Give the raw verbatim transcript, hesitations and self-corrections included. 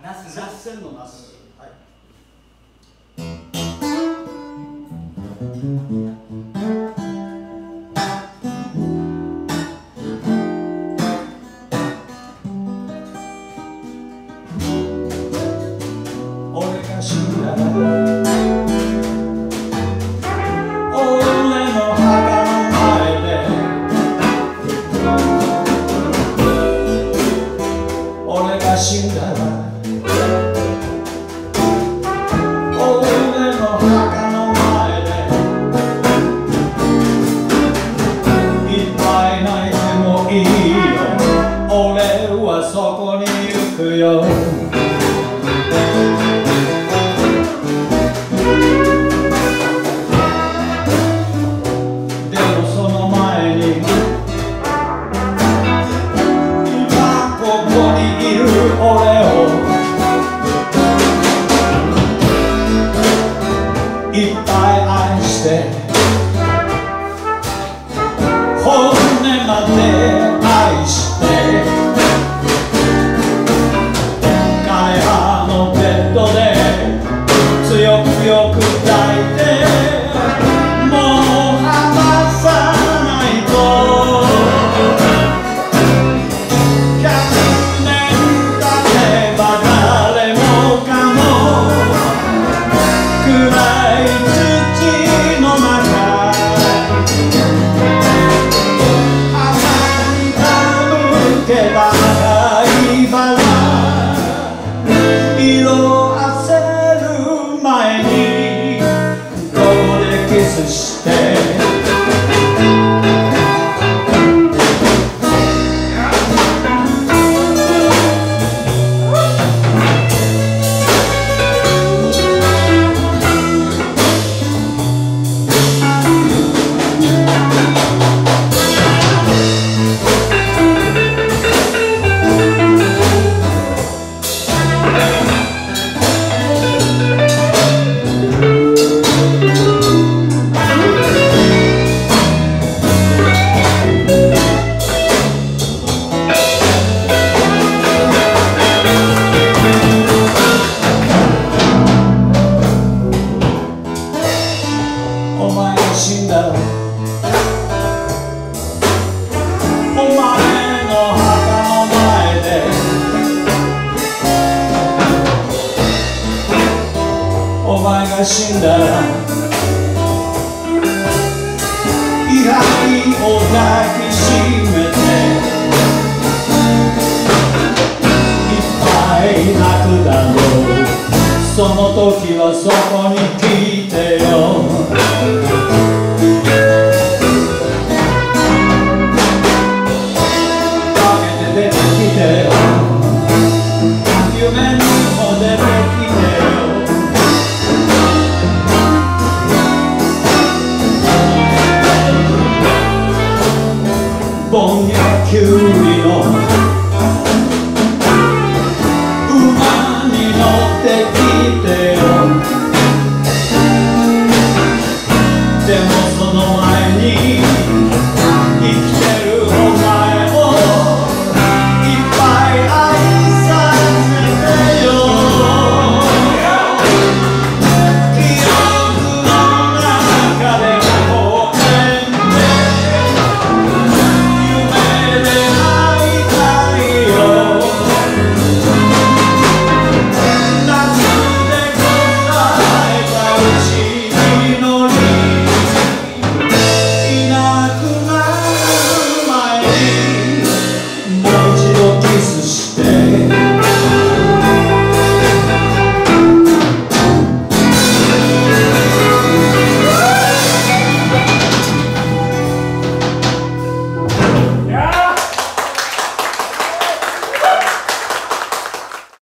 ナスナス千のナス。はい。俺が死んだら俺の墓の前で俺が死んだら俺の墓の前でいっぱい泣いてもいいよ俺はそこに行くよでもその前に今ここにいる俺をいっぱい愛して骨まで愛して彼らのベッドで強く強く抱いてもう離さないとひゃくねん経てば誰もかも暗い土の中花に手向けば赤いバラ色あせる前にここでキスしてお前が死んだらお前の墓の前でお前が死んだら位牌を抱きしめていっぱい泣くだろうその時はそこに来て